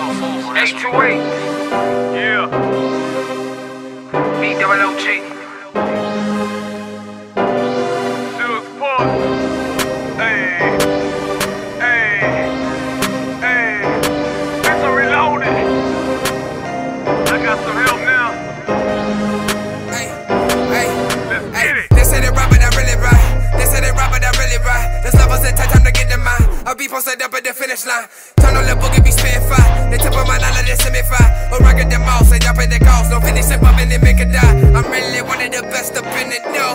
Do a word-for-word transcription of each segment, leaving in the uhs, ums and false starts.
H two eight. Yeah. B double O G. Silk Park. Hey. Hey. Hey. It's a reloaded. I got some help now. Hey. Hey. Let's Hey. get it. They say they rap, but I really ride. They say they rap, but I really ride. The lovers that take time to get them mine. I'll be posted up at the finish line. Turn on the boogie, be spitting fire. They tip on my line, let it semi-fire. Or rocket them all, say y'all pay the cost. Don't finish it up and then make it die. I'm really one of the best up in it, no.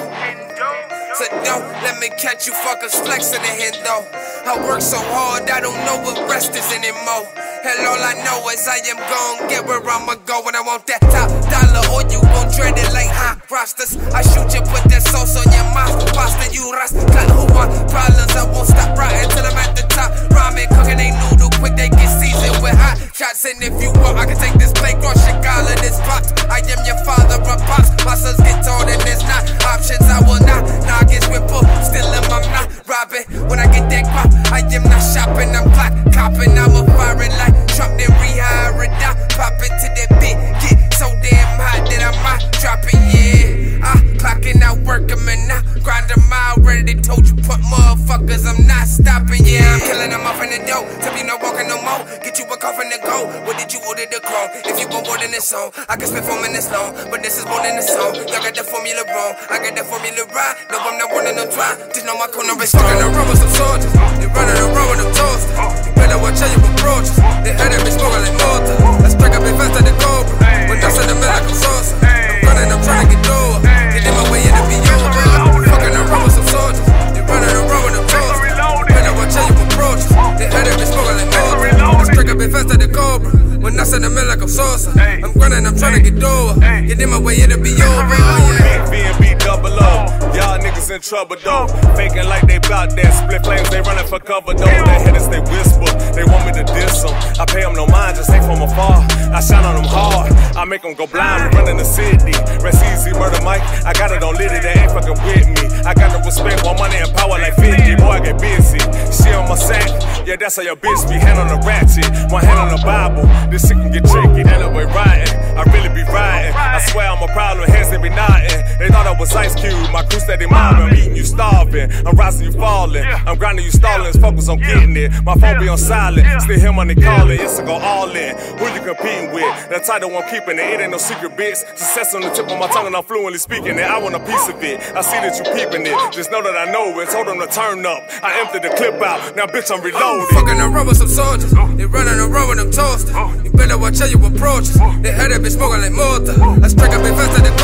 So don't let me catch you fuckers flexing the head though. I work so hard, I don't know what rest is anymore. Hell, all I know is I am gon' get where I'ma go when I want that top dollar. Or you gon' dread it like hot rosters. I shoot you, put that sauce on your mouth. Pasta, you rast, got who want problems. I won't stop riding till I'm at the top. Ramen cooking, they noodle quick, they get seasoned with hot shots. And if you want, I can take this plate, cross Chicago, this box. I am your father, a pops. My sons get told and there's not options. I will not, nah, I get whipple. Still am, I'm not robbing. When I get that crop, I am not shopping. I'm clock copping, I'm a firing like Trump, then rehire it out. Pop it to that bit, get so damn hot that I might drop it, yeah. I clocking out, working and I grind them out. Ready, they told you put motherfuckers, I'm not stopping, yeah. I'm killing them off in the dough, tell me no walking no more. Get you a coffin to go, what did you order the chrome? If you want more than this song, I can spend four minutes long, but this is more than a song. Y'all got the formula wrong, I got the formula right. No, I'm not one of them try, just know my corner is fucking around with some soldiers. They running around with them toasters. You better watch how you approach us. They had that bitch smoking like mortar. Let's break up it fast at the cobra. When I send them in like a saucer. I'm running, I'm trying to get lower. Get in my way, it'll be over. Fucking around with some soldiers. They running around with them toasters. You better watch how you approach us. They had that bitch smoking like mortar. Let's break up it fast at the cobra. When I send them in like a saucer. I'm running, I'm trying to get lower. Get in my way, it'll be over. B and B double O. Y'all niggas in trouble though. Faking like they bout that. Split flames, they running for cover though. They hitters, they whisper. They want me to diss them. I pay them no mind, just hang from afar. I shine on them hard. I make them go blind, we running the city. Rest easy, murder Mike. I got it on Liddy, they ain't fucking with me. I got the respect, more money and power like fifty. Boy, I get busy. She on my sack. Yeah, that's how your bitch be. Hand on the ratchet, one hand on the Bible. This shit can get tricky. Ain't no way riding. I really be riding. I swear I'm a problem. Hands they be nodding. They thought I was Ice Cube. My crew steady mobbing. I'm eating you starving. I'm rising you falling. I'm grinding you stalling. Focus on getting it. My phone be on silent. Still hear money calling. It's to go all in. Who you competing with? That title I'm keeping it. It ain't no secret bits. Success on the tip of my tongue and I'm fluently speaking it. I want a piece of it. I see that you peeping it. Just know that I know it. Told them to turn up. I emptied the clip out. Now bitch I'm reloaded. Fucking around with some soldiers. They running around with them toasters. You better watch how you approach us. They had that bitch smoking like mortar. Let's break up it fast at the